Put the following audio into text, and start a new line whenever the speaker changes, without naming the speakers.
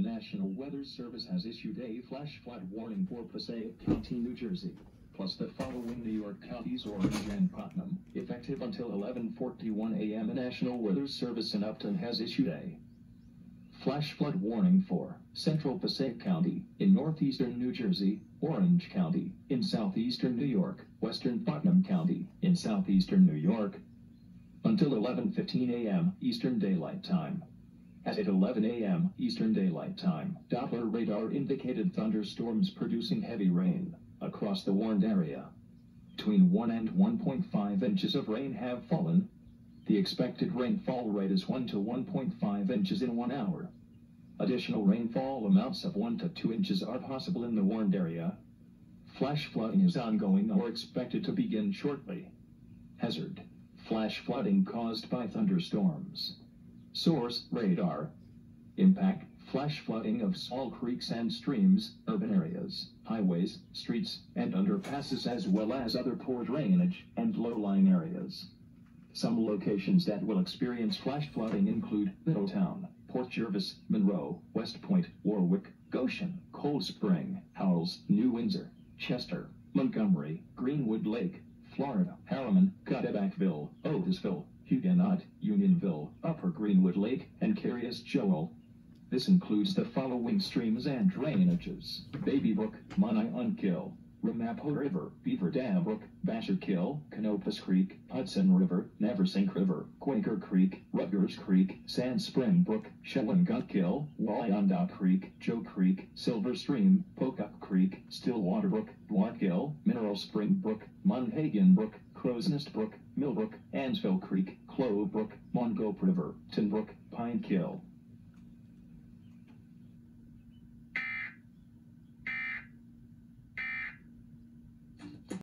National Weather Service has issued a flash flood warning for Passaic County, New Jersey, plus the following New York counties: Orange and Putnam. Effective until 11:41 a.m. The National Weather Service in Upton has issued a flash flood warning for Central Passaic County in northeastern New Jersey, Orange County in southeastern New York, Western Putnam County in southeastern New York, until 11:15 a.m. Eastern Daylight Time. At 11 a.m. Eastern Daylight Time, Doppler radar indicated thunderstorms producing heavy rain across the warned area. Between 1 and 1.5 inches of rain have fallen. The expected rainfall rate is 1 to 1.5 inches in 1 hour. Additional rainfall amounts of 1 to 2 inches are possible in the warned area. Flash flooding is ongoing or expected to begin shortly. Hazard: flash flooding caused by thunderstorms. Source: radar. Impact: flash flooding of small creeks and streams, urban areas, highways, streets, and underpasses, as well as other poor drainage and low-lying areas. Some locations that will experience flash flooding include Middletown, Port Jervis, Monroe, West Point, Warwick, Goshen, Cold Spring, Howells, New Windsor, Chester, Montgomery, Greenwood Lake, Florida, Harriman, Cutterbackville, Otisville, Huguenot, Unionville, Upper Greenwood Lake, and Carious Joel. This includes the following streams and drainages: Baby Brook, Monongahela, Ramapo River, Beaver Dam Brook, Basherkill, Canopus Creek, Hudson River, Neversink River, Quaker Creek, Rutgers Creek, Sand Spring Brook, Shawangunk Wyandotte Creek, Joe Creek, Silver Stream, Pocock Creek, Stillwater Brook, Dwarkill, Mineral Spring Brook, Monhagen Brook, Crow's Nest Brook, Millbrook, Ansville Creek, Clove Brook, Mongope River, Tin Brook, Pine Kill.